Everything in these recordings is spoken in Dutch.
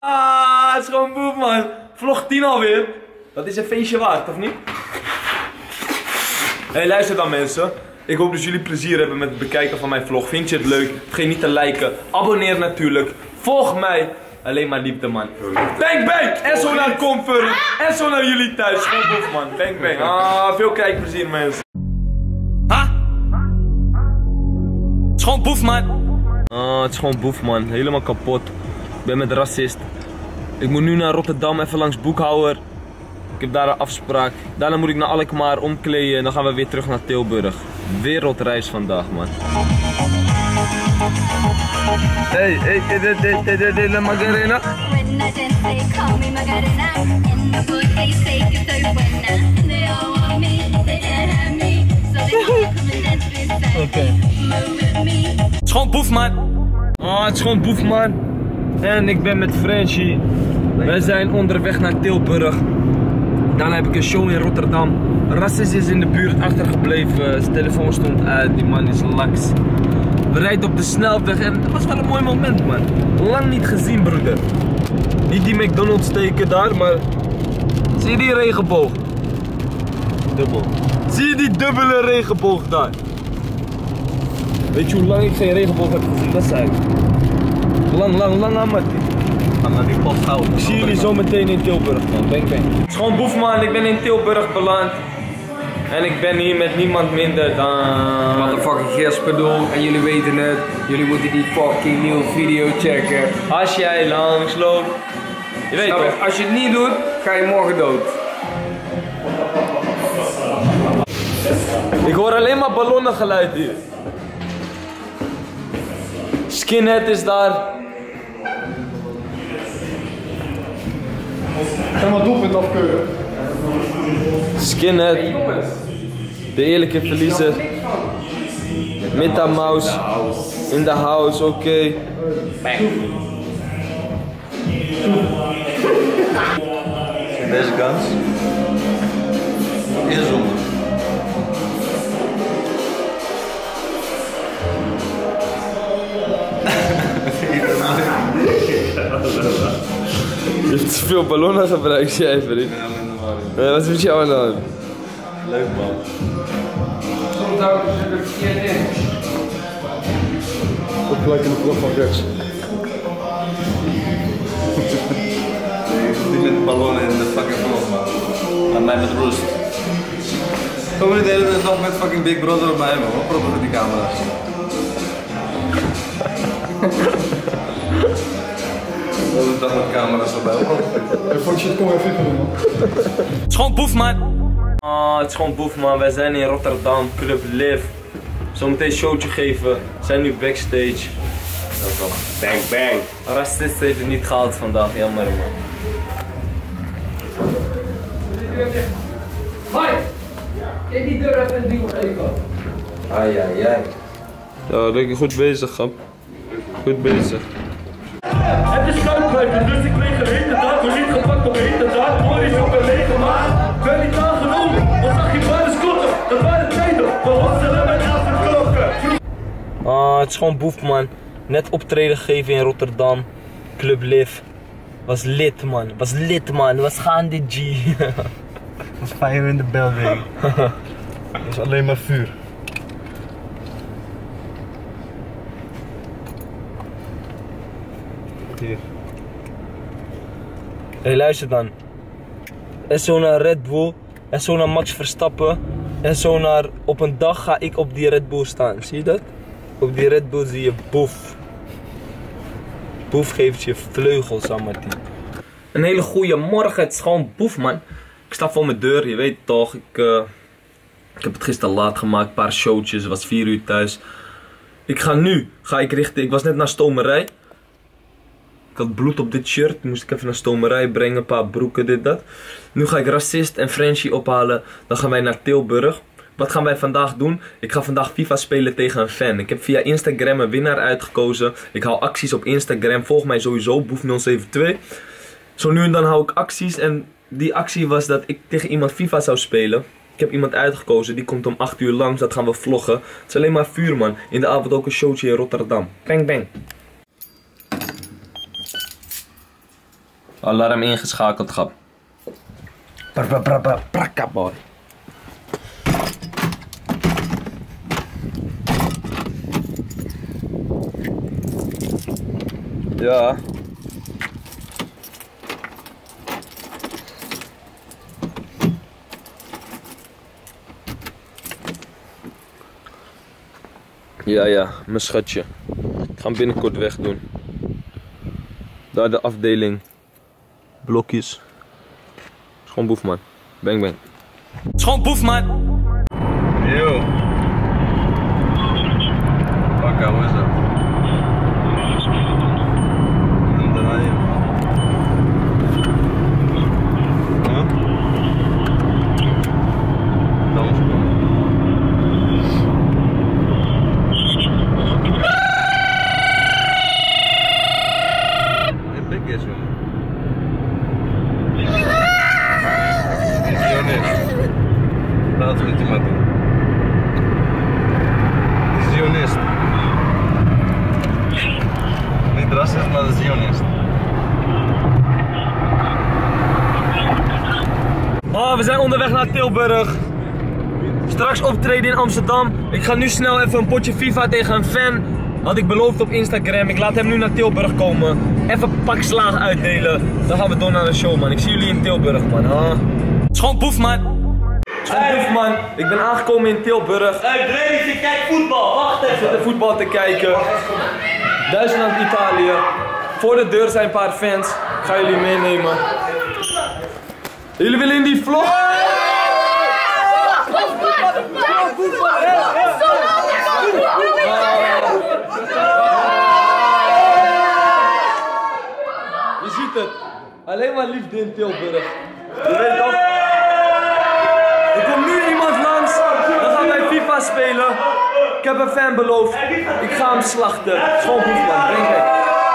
Het is gewoon boef, man. Vlog 10 alweer. Dat is een feestje waard, of niet? Hey, luister dan mensen. Ik hoop dat jullie plezier hebben met het bekijken van mijn vlog. Vind je het leuk? Vergeet niet te liken. Abonneer natuurlijk. Volg mij. Alleen maar liefde, man. Bang, bang! En zo naar Comfort. En zo naar jullie thuis. Gewoon boef, man. Bang, bang. Veel kijkplezier, mensen. Het is gewoon boef, man. Het is gewoon boef, man. Helemaal kapot. Ik ben met racist. Ik moet nu naar Rotterdam, even langs Boekhouwer. Ik heb daar een afspraak. Daarna moet ik naar Alkmaar omkleden en dan gaan we weer terug naar Tilburg. Wereldreis vandaag, man. Hey, de Magarena. Oké. Het is gewoon boef, man. Het is gewoon boef, man. En ik ben met Frenchie. Wij zijn onderweg naar Tilburg. Daarna heb ik een show in Rotterdam. Racist is in de buurt achtergebleven. Zijn telefoon stond uit. Die man is laks. We rijden op de snelweg en het was wel een mooi moment, man. Lang niet gezien, broeder. Niet die McDonald's steken daar, maar zie je die regenboog? Dubbel. Zie je die dubbele regenboog daar? Weet je hoe lang ik geen regenboog heb gezien? Dat zei ik. Lang aan, Mattie. Ik zie jullie zo meteen in Tilburg, man. Bang, bang. Het is gewoon boef, man. Ik ben in Tilburg beland. En ik ben hier met niemand minder dan... Motherfucking Gesperdoel. En jullie weten het. Jullie moeten die fucking nieuwe video checken. Als jij langs loopt. Je weet toch? Als je het niet doet, ga je morgen dood. Ik hoor alleen maar ballonnengeluid hier. Skinhead is daar. Ga maar doelpunt afkeuren. Skinhead. De eerlijke verliezer. Meta Mouse. In the house, oké. Deze kans is zonde. Je hebt te veel ballonnen gebruikt, jij vriend. Ja, wat is met jou aan de hand? Leuk, man. Soms hou ik er verkeerd in. Ook gelijk in de vlog van Rex. Die met de ballonnen in de fucking vlog, man. Laat mij met rust. Kom je de hele dag met fucking Big Brother op mij, man. Wat proppen met die camera's? De hele dag met camera's erbij. Fuck shit, kom even doen, man. Het is gewoon boef, man. Het is gewoon boef, man. Wij zijn in Rotterdam, Club Live. Zometeen een showtje geven. We zijn nu backstage. Bang, bang. Racist heeft het niet gehaald vandaag, jammer, man. Hoi! Kijk die deur even en duw even. Ai. Ja, lekker goed bezig, grap. Goed bezig. Het is koud buiten, dus ik kreeg een hete dag. Door niet gepakt op een hete dag. Mooi is op een lege maand. Ben niet aangenomen, wat zag je buiten skotten? Dat waren tijden, we hosselen met afgeklokken. Het is gewoon boef, man. Net optreden gegeven in Rotterdam. Club Live. Was lit, man. Was gaande G. Was fire in the building. Dat is alleen maar vuur. Hier. Hey, luister dan. En zo naar Red Bull. En zo naar Max Verstappen. En zo naar... Op een dag ga ik op die Red Bull staan. Zie je dat? Op die Red Bull zie je boef. Boef geeft je vleugels aan, Martin. Een hele goede morgen. Het is gewoon boef, man. Ik sta voor mijn deur. Je weet toch. Ik heb het gisteren laat gemaakt. Een paar showtjes. Het was 4 uur thuis. Ik was net naar stomerij. Ik had bloed op dit shirt. Moest ik even naar stomerij brengen. Een paar broeken, dit, dat. Nu ga ik Racist en Frenchie ophalen. Dan gaan wij naar Tilburg. Wat gaan wij vandaag doen? Ik ga vandaag FIFA spelen tegen een fan. Ik heb via Instagram een winnaar uitgekozen. Ik hou acties op Instagram. Volg mij sowieso, Boef072. Zo nu en dan hou ik acties. En die actie was dat ik tegen iemand FIFA zou spelen. Ik heb iemand uitgekozen. Die komt om 8 uur langs. Dat gaan we vloggen. Het is alleen maar vuur, man. In de avond ook een showtje in Rotterdam. Bang, bang. Alarm ingeschakeld, grap. Prakka boy. Ja. Ja, mijn schatje. Ik ga hem binnenkort wegdoen. Daar de afdeling. Blokjes. Schoon boef, man. Bang bang. Schoon boef, man. Yo. Fuck, hoe is dat? Laten we het maar doen. Zionist. Niet racist, maar de Zionist. Oh, we zijn onderweg naar Tilburg. Straks optreden in Amsterdam. Ik ga nu snel even een potje FIFA tegen een fan. Had ik beloofd op Instagram. Ik laat hem nu naar Tilburg komen. Even een pak slaag uitdelen. Dan gaan we door naar de show, man. Ik zie jullie in Tilburg, man. Schoon boef, man. Schoon man, ik ben aangekomen in Tilburg. Dre, je kijkt voetbal, wacht even. Ik zit de voetbal te kijken. Duitsland-Italië. Voor de deur zijn een paar fans. Ik ga jullie meenemen. Jullie willen in die vlog? Je ziet het. Alleen maar liefde in Tilburg. Je weet toch? Er komt nu iemand langs, dan gaan wij FIFA spelen. Ik heb een fan beloofd, ik ga hem slachten. Schoon boef, man, breng weg.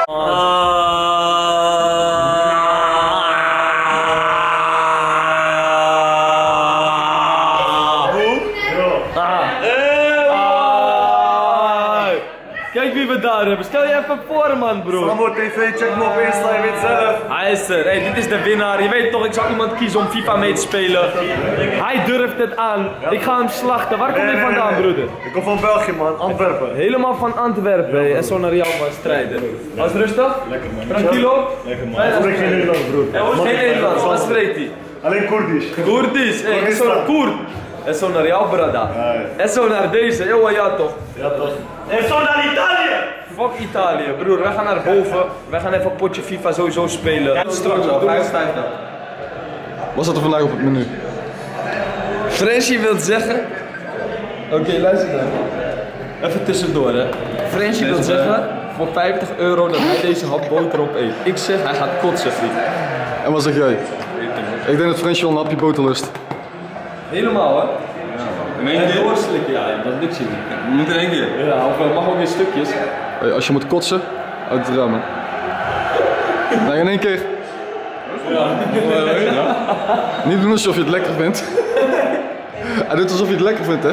Kijk wie we daar hebben. Stel je even voor, man, bro. Sambo TV, check me op Insta, je weet zelf. Hij is er. Hey, dit is de winnaar. Je weet toch, ik zou iemand kiezen om FIFA mee te spelen. Hij durft het aan. Ik ga hem slachten. Waar kom je vandaan, broeder? Ik kom van België, man. Antwerpen. Helemaal van Antwerpen. Hey. En zo naar Real, man, strijden. Was het rustig? Lekker, man. Tranquilo? Lekker, man. Ik spreek geen Nederlands, broer. Geen Nederlands. Wat spreekt hij? Alleen Koerdisch. Koerdisch. Hey, en zo naar Koerd. En zo naar Real, brada. En zo naar deze. Yo, ja toch? Ja, toch. En zo naar Italië. Fuck Italië, broer. Wij gaan naar boven. Wij gaan even een potje FIFA sowieso spelen. Straks al, 55. Wat staat er vandaag op het menu? Frenchie wil zeggen. Oké, luister dan. Even tussendoor, hè. Frenchie wil zeggen voor €50 dat hij deze hap boterhap eet. Ik zeg hij gaat kotsen, vriend. En wat zeg jij? Ik denk dat Frensje wel een hapje boter lust. Helemaal, hè? In En doorslikken, ja, dat lukt je niet. Je moet in één keer. Ja, of mag ook in stukjes. Hey, als je moet kotsen, uit het raam. Nee, in één keer. Ja. Niet doen alsof je het lekker vindt. Hij doet alsof je het lekker vindt, hè?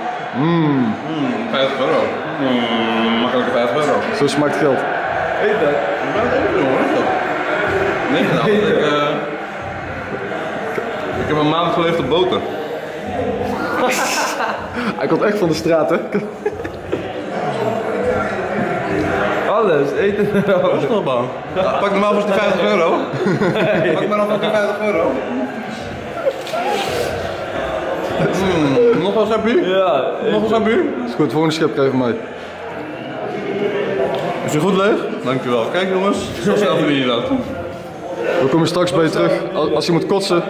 €50. Makkelijke €50. Zo smaakt geld. Weet dat? Nee, nou, ik heb een maand geleefd op boter. Hij komt echt van de straat, hè? Alles, eten erover. Dat is nog bang. Ja, pak normaal voor die €50. Pak maar dan voor die €50. Nog wel sappie? Ja. Nog wel sappie? Is goed, volgende schep krijg je van mij. Is je goed leeg? Dankjewel. Kijk jongens, zo snel verdien je dat. We komen straks bij je terug. Als je moet kotsen.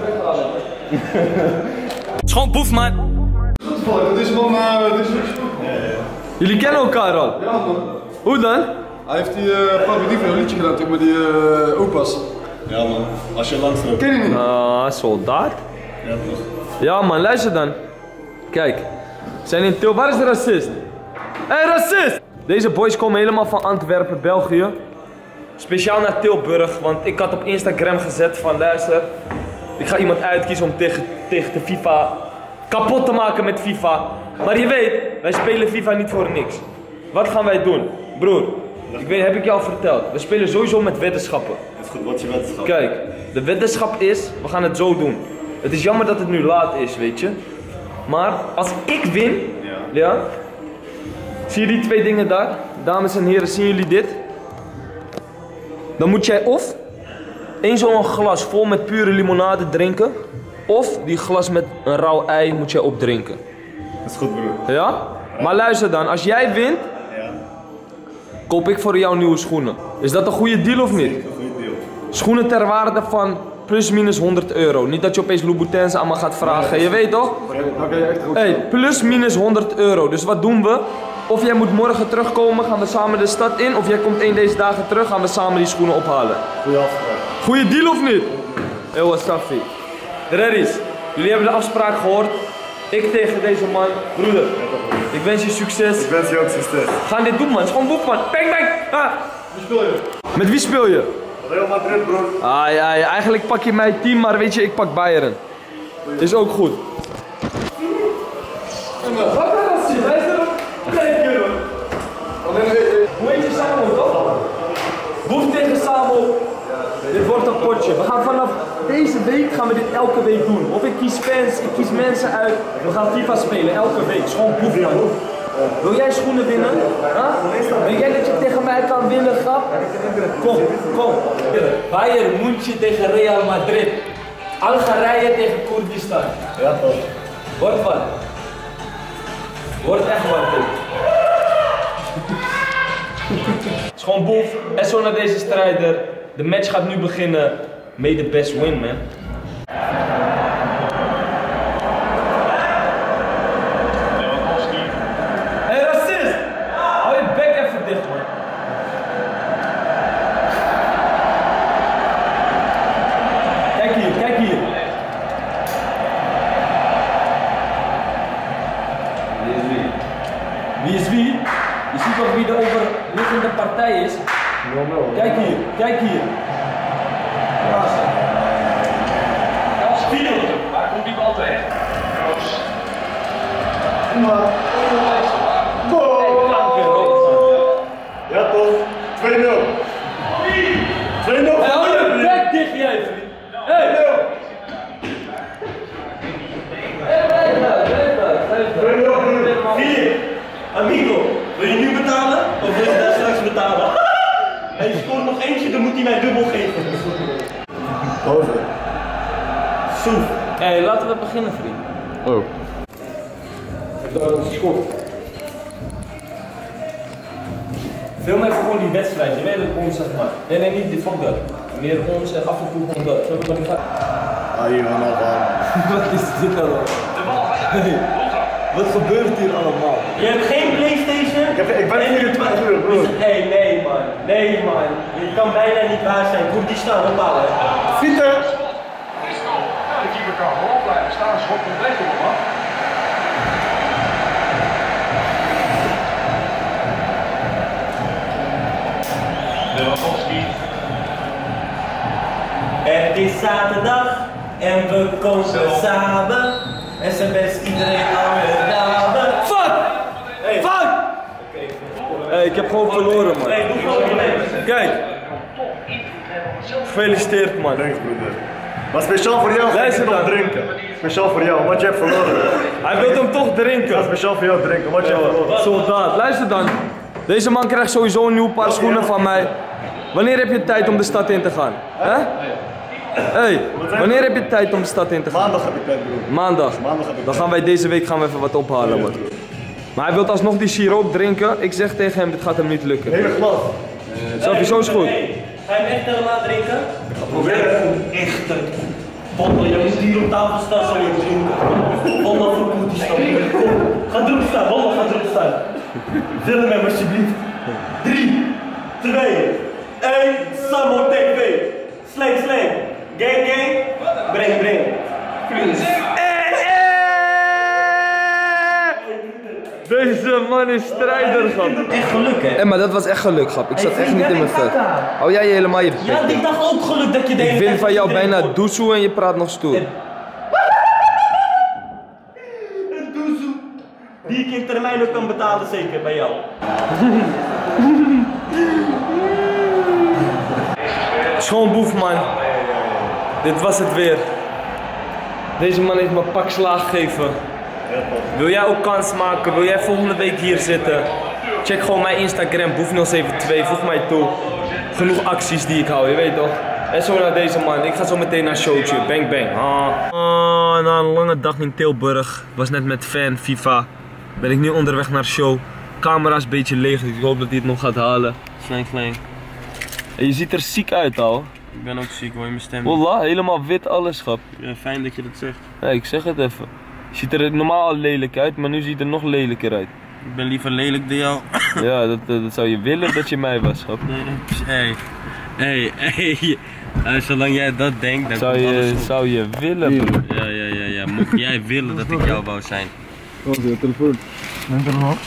Schoon boef, man. Dat is van... Jullie kennen elkaar al? Ja man. Hoe dan? Hij heeft die Pavlodief een liedje gedaan toch met die opa's. Ja, man. Als je langs loopt. Ken je niet? Soldaat? Ja, toch. Ja, man, luister dan. Kijk, zijn in Tilburg. Waar is de racist? Hé, racist! Deze boys komen helemaal van Antwerpen, België. Speciaal naar Tilburg, want ik had op Instagram gezet van luister. Ik ga iemand uitkiezen om tegen de FIFA kapot te maken met FIFA. Maar je weet, wij spelen FIFA niet voor niks. Wat gaan wij doen? Broer, heb ik jou al verteld. We spelen sowieso met weddenschappen. goed, wat is je wetenschap? Kijk, de wetenschap is, we gaan het zo doen. Het is jammer dat het nu laat is, weet je. Maar als ik win, ja. Zie je die twee dingen daar? Dames en heren, zien jullie dit? Dan moet jij of één zo'n glas vol met pure limonade drinken. Of die glas met een rauw ei moet jij opdrinken. Dat is goed, broer. Ja? Maar luister dan, als jij wint, koop ik voor jou nieuwe schoenen. Is dat een goede deal of niet? Een goede deal. Schoenen ter waarde van plus minus 100 euro. Niet dat je opeens Louboutins allemaal gaat vragen. Je weet toch? Hey, plus minus 100 euro. Dus wat doen we? Of jij moet morgen terugkomen, gaan we samen de stad in. Of jij komt één deze dagen terug, gaan we samen die schoenen ophalen. Goeie afspraak. Goeie deal of niet? Heel wat Safi. Reddies, jullie hebben de afspraak gehoord. Ik tegen deze man. Broeder, ik wens je succes. Ik wens je ook succes. We gaan dit doen man, het is gewoon boef man. Bang bang! Ah. Wie speel je? Met wie speel je? Real Madrid, broer. Ah ja, eigenlijk pak je mijn team, maar weet je, ik pak Bayern. Is ook goed. Wat is dat? Wij zijn er hoe heet je Samo, toch? Boef tegen Samo. Dit wordt een potje. We gaan vanaf deze week gaan we dit elke week doen. Of ik kies fans, ik kies mensen uit. We gaan FIFA spelen elke week. Het is gewoon boef man. Wil jij schoenen winnen? Huh? Weet jij dat je tegen mij kan winnen, grap? Kom. Bayern München tegen Real Madrid. Algerije tegen Koerdistan. Ja, toch. Wordt wat. Wordt echt wat dit. Het is gewoon boef. En zo naar deze strijder. De match gaat nu beginnen. May the best win, man. Hey, racist! Hou je bek even dicht, man. Kijk hier, kijk hier. Wie is wie? Wie is wie? Je ziet toch wie de overliggende partij is? Kijk hier, kijk hier. Waar komt die bal terecht? Ja, toch? 2-0. 2-0. Hou je bek dicht, jij vriend. Hey! Vier. Amigo, wil je nu betalen of wil je daar straks betalen? Hij scoort nog eentje, dan moet hij mij dubbel geven. Boven. Soef. Hey, laten we beginnen, vriend. Oh. Dat is goed. Film even gewoon die wedstrijd, je weet het ons zeg maar. Nee, niet dit, fuck dat. Meer ons en af en toe gewoon dat. Zo wat ik ga. Ah, hier helemaal aan. Wat is dit allemaal? Hey, wat gebeurt hier allemaal? Je hebt geen PlayStation? Ik ben 24 uur, broer. Hey, nee man. Nee man. Dit kan bijna niet waar zijn. Hoe die staan ophalen. Fieten! De keeper kan gewoon blijven staan, schot compleet op hem af. Lewandowski. Het is zaterdag en we komen samen. En zijn best iedereen aan de dame. Fuck! Hey. Fuck! Hey, ik heb gewoon verloren, man. Nee, doe gewoon je leven. Kijk. Gefeliciteerd, man. Thanks, broeder. Maar speciaal voor jou ga ik Luister het nog dan. drinken. Speciaal voor jou, want je hebt verloren. Hij wil hem toch Ja, drinken. speciaal voor jou drinken, want je hebt verloren. Soldaat, luister dan. Deze man krijgt sowieso een nieuw paar schoenen van mij. Wanneer heb je tijd om de stad in te gaan? Hè? Hey, wanneer heb je tijd om de stad in te gaan? Maandag heb ik tijd, broer. Maandag. Maandag heb ik Dan tijd. gaan wij deze week even wat ophalen, man. Maar hij wil alsnog die siroop drinken. Ik zeg tegen hem, dit gaat hem niet lukken. Hele glas. Sowieso is goed. Hey, ga je hem echt helemaal drinken? Proberen. Echt. Bommel, je moet hier op tafel staan, zal je drinken. Bommel, voor moet die staan. Kom, ga erop staan, Bommel, ga erop staan. Film hem alsjeblieft. 3, 2, 1, Samo TV. Slang, slang. Gang, gang. Breng. Deze man is strijder, grap. Echt geluk, hè? Maar dat was echt geluk, grap. Ik zat echt niet in mijn vet. Hou jij helemaal je bek. Ja, ik dacht ook geluk dat je de hele Ik win tijd van jou iedereen bijna gooit. doezoe en je praat nog stoer. Een doezoe. Die ik in termijn kan betalen, zeker bij jou. Schoon boef, man. Dit was het weer. Deze man heeft me pak slaag gegeven. Wil jij ook kans maken? Wil jij volgende week hier zitten? Check gewoon mijn Instagram, boef072, voeg mij toe. Genoeg acties die ik hou, je weet toch? En zo naar deze man. Ik ga zo meteen naar een showtje. Bang bang. Na een lange dag in Tilburg. Was net met fan, FIFA. Ben ik nu onderweg naar de show. Camera is een beetje leeg, dus ik hoop dat hij het nog gaat halen. Slang slang. En je ziet er ziek uit al. Ik ben ook ziek, hoor je mijn stem. Wallah, helemaal wit alles, schap. Ja, fijn dat je dat zegt. Ja, ik zeg het even. Je ziet er normaal al lelijk uit, maar nu ziet het er nog lelijker uit. Ik ben liever lelijk dan jou. Ja, dat zou je willen dat je mij was, schap. Hey. Zolang jij dat denkt, dan komt alles goed. Zou je willen, broer. Ja. Mocht jij willen dat ik jou wou zijn. Wat is je telefoon? Neem je hem op?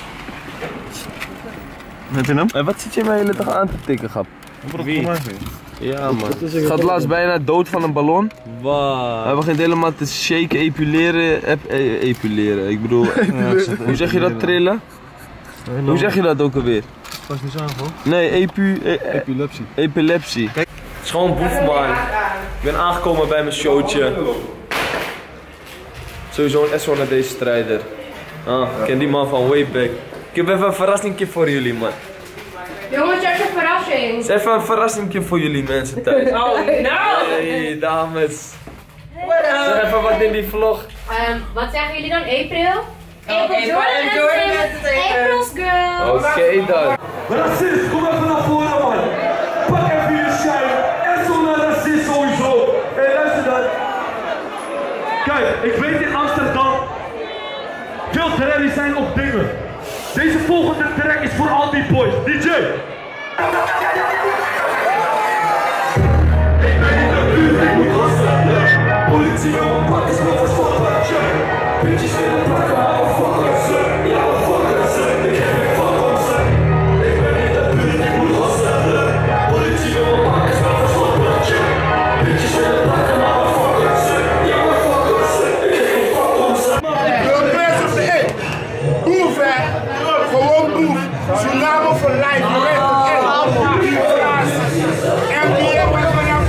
Heb je hem? En wat zit je mij de hele dag aan te tikken, grap? Wie? Ja, man. Het gaat laatst bijna dood van een ballon. Wat? Hij begint helemaal te shaken, epuleren. Ik bedoel, hoe zeg je dat, trillen? Hoe zeg je dat ook alweer? Pas niet aan, hoor. Nee, Epilepsie. epilepsie. Kijk, het is gewoon boef, man. Ik ben aangekomen bij mijn showtje. Sowieso een S1 naar deze strijder. Ik ken die man van way back. Ik heb even een verrassingje voor jullie, man. Jongens, je hebt een verrassing. Het is even een verrassingje voor jullie mensen thuis. Oh, nou! Hey, dames. Zeg even wat in die vlog. Wat zeggen jullie dan? April? April April's girl. Oké dan. Racist, kom even naar voren, man. Pak even je shine. En zo'n racist sowieso. Hé, luister dan. Kijk, ik weet in Amsterdam. Veel terroristen zijn op dingen. Deze volgende track is voor al die boys. DJ! Ik ben in de buurt, ik moet hustelen. Politie wil me pakken, snel verstoppen. Bitches willen pakken, hou fucken ze. Ja, fucken ze. Ik heb geen fuck om ze. Ik ben in de buurt, ik moet hustelen. Politie wil me pakken, snel verstoppen. Bitches willen pakken, hou fucken ze. Ja, fucken ze. Ik heb geen fuck om ze. Boef, hè? Gewoon boef. Tsunami voor life, je weet het echt. NBA was vanaf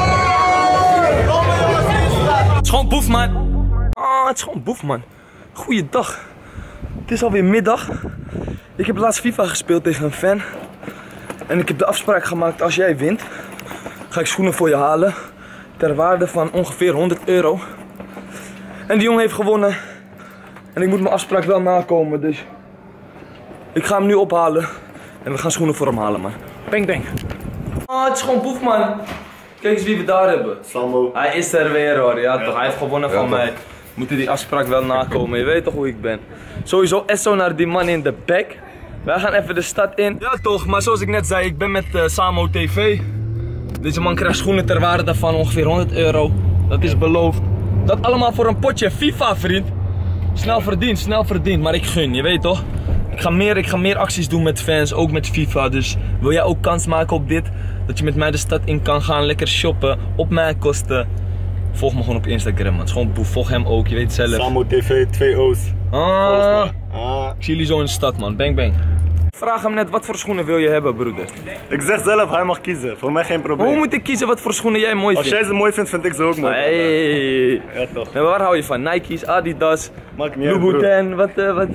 Het is gewoon boef, man. Het is gewoon boef, man. Goeiedag. Het is alweer middag. Ik heb laatst FIFA gespeeld tegen een fan. En ik heb de afspraak gemaakt, als jij wint, ga ik schoenen voor je halen. Ter waarde van ongeveer 100 euro. En die jongen heeft gewonnen. En ik moet mijn afspraak wel nakomen, dus ik ga hem nu ophalen. En we gaan schoenen voor hem halen, man. Bang, bang. Het is gewoon boef, man. Kijk eens wie we daar hebben. Sambo. Hij is er weer, hoor. Ja, toch. Hij heeft gewonnen van mij. We moeten die afspraak wel nakomen. Je weet toch hoe ik ben. Sowieso SO naar die man in de back. Wij gaan even de stad in. Ja, toch. Maar zoals ik net zei, ik ben met Samo TV. Deze man krijgt schoenen ter waarde van ongeveer 100 euro. Dat is beloofd. Dat allemaal voor een potje FIFA, vriend. Snel verdiend, maar ik gun, je weet toch? Ik ga meer acties doen met fans, ook met FIFA. Dus wil jij ook kans maken op dit? Dat je met mij de stad in kan gaan, lekker shoppen, op mijn kosten. Volg me gewoon op Instagram, man. Het is gewoon boef, volg hem ook, je weet zelf. Samo TV, 2 O's. Ik zie jullie zo in de stad, man. Bang, bang. Vraag hem net, wat voor schoenen wil je hebben, broeder? Ik zeg zelf, hij mag kiezen. Voor mij geen probleem. Hoe moet ik kiezen wat voor schoenen jij mooi vindt? Als jij ze mooi vindt, vind ik ze ook mooi. Hey. Ja, toch. En waar hou je van? Nike's, Adidas, Maakt niet uit, Louboutin, wat?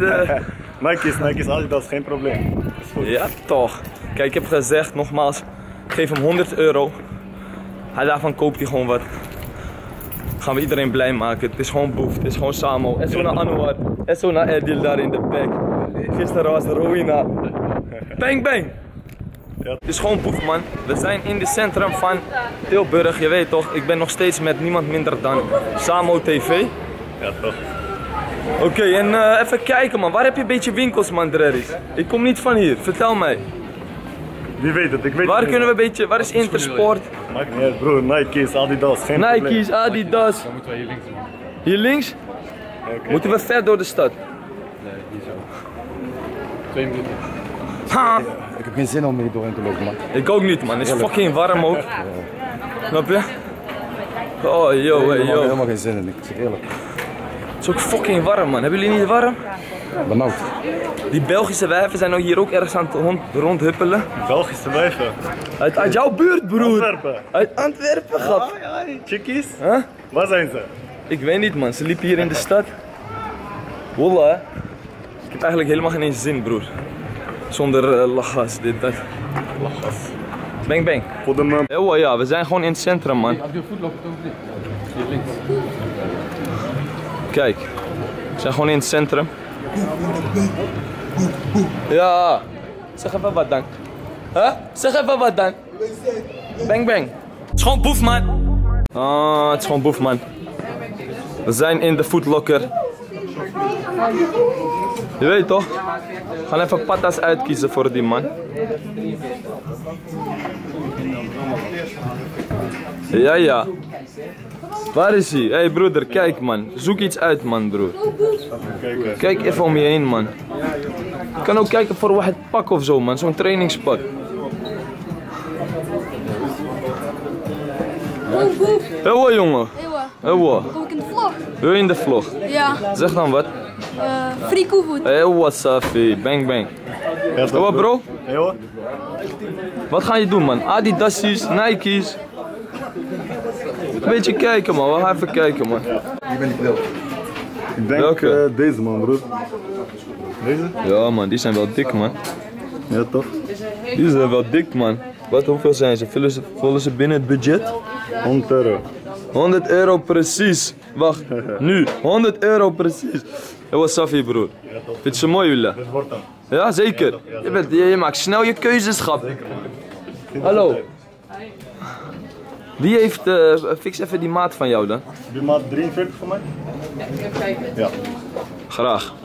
Nike's, Adidas, geen probleem. Is goed. Ja, toch. Kijk, ik heb gezegd, nogmaals, geef hem 100 euro. Daarvan koopt hij gewoon wat. Gaan we iedereen blij maken. Het is gewoon boef, het is gewoon Samo. SO naar Anouar, SO naar Edil daar in de back. Gisteren was de Rowena. Bang bang! Ja. Het is gewoon boef, man. We zijn in het centrum van Tilburg, je weet toch. Ik ben nog steeds met niemand minder dan Samo TV. Ja, toch. Oké, en even kijken, man. Waar heb je een beetje winkels, man, Drerries? Ik kom niet van hier, vertel mij. Wie weet het, ik weet Waar het kunnen we een beetje, waar is Intersport? Maakt niet uit, broer. Nike's, Adidas, geen probleem. Nike's, Adidas. Dan moeten wij hier links doen. Hier links? Okay. Moeten we ver door de stad? Nee, hier zo. 2 minuten. Ha! Ik heb geen zin om hier doorheen te lopen, man. Ik ook niet, man. Het is fucking warm ook. Snap je? Oh, yo, hey, yo. Helemaal geen zin in, ik zeg eerlijk. is ook fucking warm, man. Hebben jullie niet warm? Benauwd. Die Belgische wijven zijn hier ook ergens aan het rondhuppelen. Belgische wijven. Uit jouw buurt, broer. Antwerpen. Uit Antwerpen, gat. Ja, chickies. Huh? Waar zijn ze? Ik weet niet, man. Ze liepen hier in de stad. Wallah, hè. Ik heb eigenlijk helemaal geen eens zin, broer. Zonder lachgas, dit, dat. Lachgas. Bang, bang. Voor de Oh ja, we zijn gewoon in het centrum, man. Kijk, we zijn gewoon in het centrum. Ja, zeg even wat dan. Huh? Zeg even wat dan. Bang, bang. Het is gewoon boef, man. Ah, het is gewoon boef, man. We zijn in de Foot Locker. Je weet toch? We gaan even patas uitkiezen voor die man. Ja, ja. Waar is hij? Hé hey, broeder, kijk man. Zoek iets uit man, broer. Kijk even om je heen man. Je kan ook kijken voor het pak of zo man. Zo'n trainingspak. Ewa jongen. Ewa. Kom ik in de vlog? Wil je in de vlog? Ja. Zeg dan wat. Free koevoet. Ewa Safi. Bang bang. Ewa bro. Ewa. Wat ga je doen man? Adidas's, Nike's. Een beetje kijken man, we gaan even kijken man. Hier ben ik wel. Ik denk welke? Deze man broer. Deze? Ja man, die zijn wel dik man. Ja toch? Die zijn wel dik man. Wat, hoeveel zijn ze? Vullen ze binnen het budget? 100 euro. 100 euro precies. Wacht, nu. 100 euro precies. Dat was Safi broer. Vind je ze mooi Willa? Dat wordt dan. Ja zeker. Je maakt snel je keuzes schat. Hallo. Wie heeft, fix even die maat van jou dan. Die maat 43 voor mij? Ja. Graag.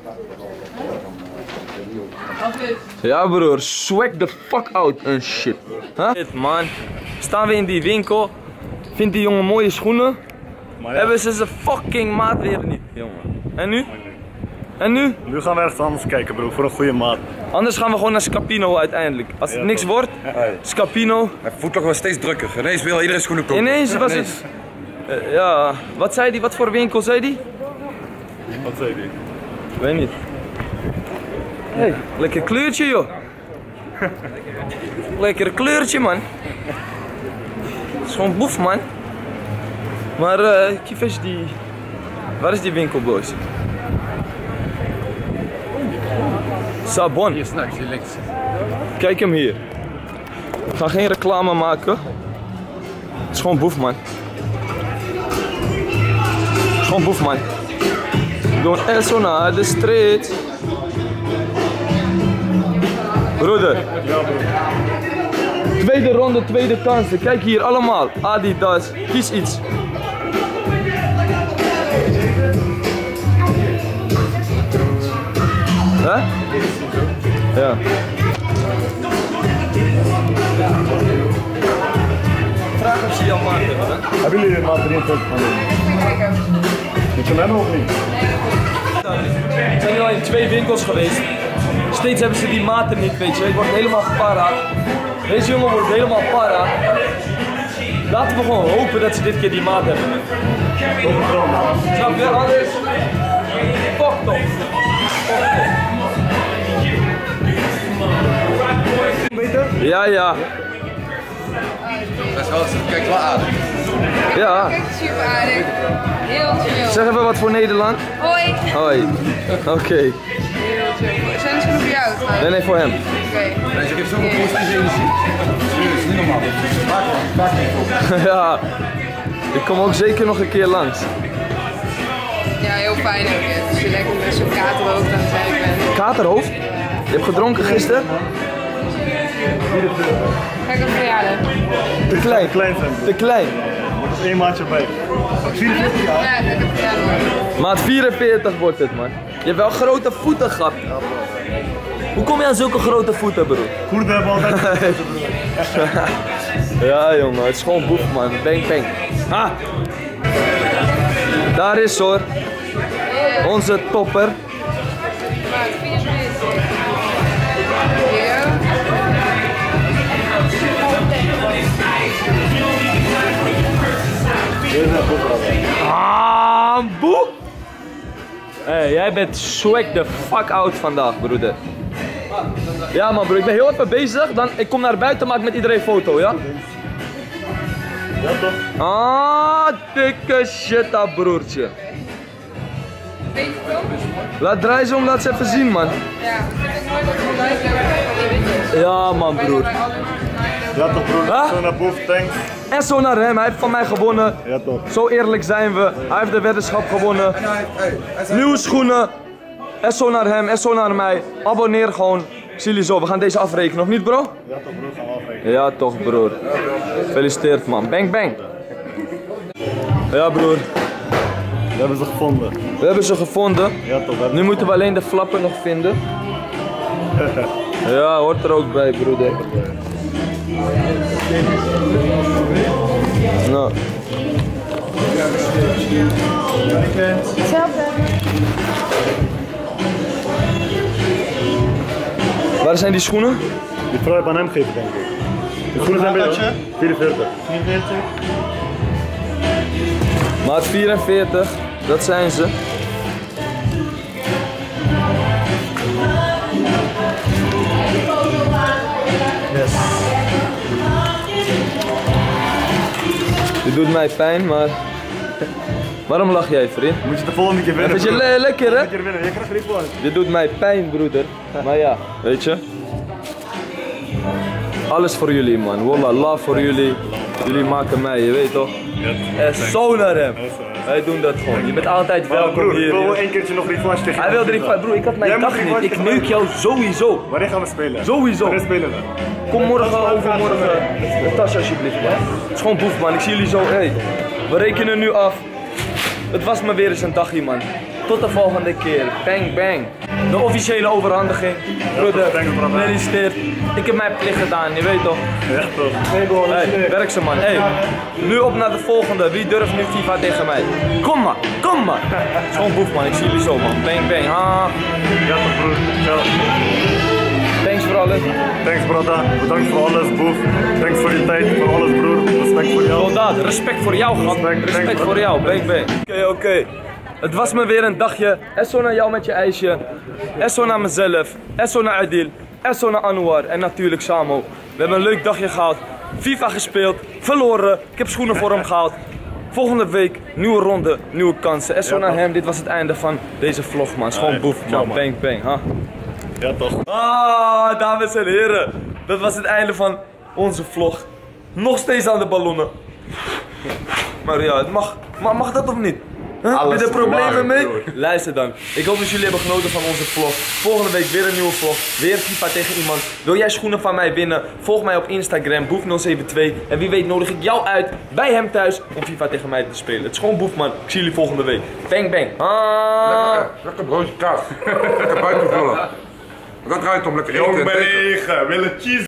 Ja broer, swag the fuck out en shit. Huh? Shit man, staan we in die winkel, vindt die jongen mooie schoenen, Maar ja. hebben ze zijn fucking maat weer niet, jongen. En nu? En nu? Nu gaan we ergens anders kijken bro, voor een goede maat. Anders gaan we gewoon naar Scapino uiteindelijk. Als het niks wordt, Scapino. Voetlock was steeds drukker. Ineens wil iedereen schoenen kopen. Ineens was het... ja, wat zei die? Wat voor winkel zei die? Wat zei die? Ik weet niet. Hey, lekker kleurtje joh. Lekker kleurtje man. Het is gewoon boef man. Maar kief die... Waar is die winkel boys? Sabon. Hier straks, hier links. Kijk hem hier. Ik ga geen reclame maken. Het is gewoon boef man. Het is gewoon boef man. Doen eso naar de street. Broeder. Tweede ronde, tweede kansen. Kijk hier allemaal. Adidas. Kies iets. Hè? Ja. Vraag of ze jouw maat hebben, hè? Hebben jullie de maat 43 van hem? Moet je hem hebben of niet? We zijn nu al in 2 winkels geweest. Steeds hebben ze die maten niet, weet je. Ik word helemaal para. Deze jongen wordt helemaal para. Laten we gewoon hopen dat ze dit keer die maat hebben. Snap je? Anders... Fuck toch. Ja, ja. Dat is wel, kijk wel aardig. Ja. Kijk, super aardig. Heel chill. Zeg even wat voor Nederland. Hoi. Hoi. Oké. Heel chill. Zijn ze voor jou? Nee, nee, voor hem. Oké. Deze geeft zoveel positieve energie. Dat is niet normaal. Vaak niet. Ja. Ik kom ook zeker nog een keer langs. Ja, heel fijn ook. Als je lekker met zo'n katerhoofd aan het werk bent. Katerhoofd? Je hebt gedronken gisteren? Kijk op verjaardag. Te klein. Klein zijn. Te klein. Er is 1 maatje bij. 44 jaar? Ja, kijk op verjaardag. Maat 44 wordt het, man. Je hebt wel grote voeten gehad. Hoe kom je aan zulke grote voeten, broer? Koerden hebben altijd. Ja, jongen. Het is gewoon boef, man. Bang, bang. Ah. Daar is hoor. Onze topper. Maar 44. Ja. Ah, boe. Hey, jij bent swag the fuck out vandaag, broeder. Ja man broer, ik ben heel even bezig. Ik kom naar buiten, maak met iedereen foto, ja? Ja toch? Ah, dikke shit dat broertje. Weet je toch? Laat draaien zo om, laat ze even zien man. Ja, ik vind het mooi dat het live loopt. Ja man broer. Ja toch broer, Huh? zo naar boven, thanks. En zo naar hem, hij heeft van mij gewonnen. Ja toch. Zo eerlijk zijn we. Hij heeft de weddenschap gewonnen. Nieuwe schoenen. En zo naar hem, en zo naar mij. Abonneer gewoon. Ik zie jullie zo, we gaan deze afrekenen, of niet bro? Ja toch broer, gaan we afrekenen. Ja toch broer. Gefeliciteerd man. Bang bang. Ja broer. We hebben ze gevonden. We hebben ze gevonden. Ja toch. Nu moeten we alleen de flappen nog vinden. Ja, hoort er ook bij broeder. Nou. Hetzelfde. Waar zijn die schoenen? Die vrouw heb aan hem gegeven denk ik. De schoenen zijn bij jou? 44. 44. Maat 44, dat zijn ze. Yes. Dit doet mij pijn, maar... Waarom lach jij, vriend? Moet je de volgende keer winnen. Vind je lekker, hè? Je krijgt er niet voor. Dit doet mij pijn, broeder. Maar ja, weet je. Alles voor jullie, man. Wallah, love voor jullie. Jullie maken mij, je weet toch? En zo naar hem. Wij doen dat gewoon. Je bent altijd welkom broer, hier. ik wil wel één keertje nog revanche tegen. Hij wil revanche, broer. Ik had mijn dag niet. Ik neuk jou sowieso. Wanneer gaan we spelen? Sowieso. Wanneer spelen we? Kom morgen, overmorgen. De tas alsjeblieft, man. Het is gewoon boef, man. Ik zie jullie zo. Hey, we rekenen nu af. Het was me weer eens een dagje, man. Tot de volgende keer. Bang, bang. De officiële overhandiging. Broeder, gefeliciteerd. Ik heb mijn plicht gedaan, je weet toch? Ja toch. Hey, werk ze, man. Hey, nu op naar de volgende. Wie durft nu FIFA tegen mij? Kom maar, kom maar. Het is gewoon boef, man. Ik zie jullie zo, man. Bang, bang. Ha. Ja toch broer. Ja. Thanks voor alles. Thanks brother. Bedankt voor alles boef. Thanks voor je tijd, voor alles broer. Respect voor jou. Soldaat, respect voor jou, gast. Respect voor jou. Bang, bang. Oké. Het was me weer een dagje. Esso naar jou met je ijsje. Esso naar mezelf. Esso naar Adil. Esso naar Anwar. En natuurlijk Samo. We hebben een leuk dagje gehad. FIFA gespeeld. Verloren. Ik heb schoenen voor hem gehaald. Volgende week nieuwe ronde. Nieuwe kansen. Esso naar hem. Dit was het einde van deze vlog, man. Het is gewoon boef, man. Bang, bang. Ha? Ja toch. Ah, dames en heren. Dat was het einde van onze vlog. Nog steeds aan de ballonnen. Maar ja, het mag dat of niet? Huh? Heb je er problemen mee? Luister dan. Ik hoop dat jullie hebben genoten van onze vlog. Volgende week weer een nieuwe vlog. Weer FIFA tegen iemand. Wil jij schoenen van mij winnen? Volg mij op Instagram, Boef072. En wie weet nodig ik jou uit bij hem thuis om FIFA tegen mij te spelen. Het is gewoon Boef, man. Ik zie jullie volgende week. Bang, bang. Lekker broodje kaas. Lekker buitenvullen. Dat draait om lekker eten. Jong ben 9, willen cheese.